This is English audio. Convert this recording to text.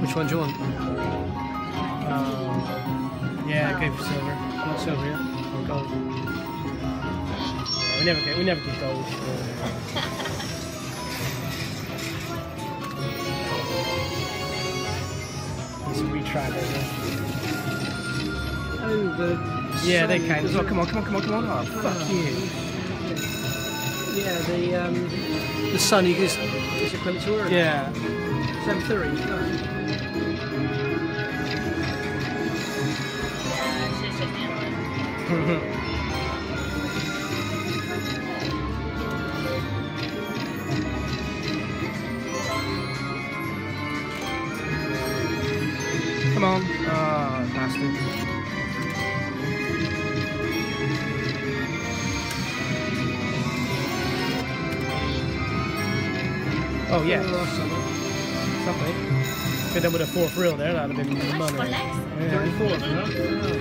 Which one do you want? Yeah, go for silver. Not silver yet. Or gold. Yeah, we never get gold. Let's retry that. Oh, the Yeah, sun they count as well. doesn't- Come on. Oh, fuck you. Yeah, the sun is equivalent to Earth. Yeah. 7:30. Come on. Oh, bastard. Oh, yeah. Something. Could have done with a fourth reel there, that would have been money. Legs. Yeah. 34.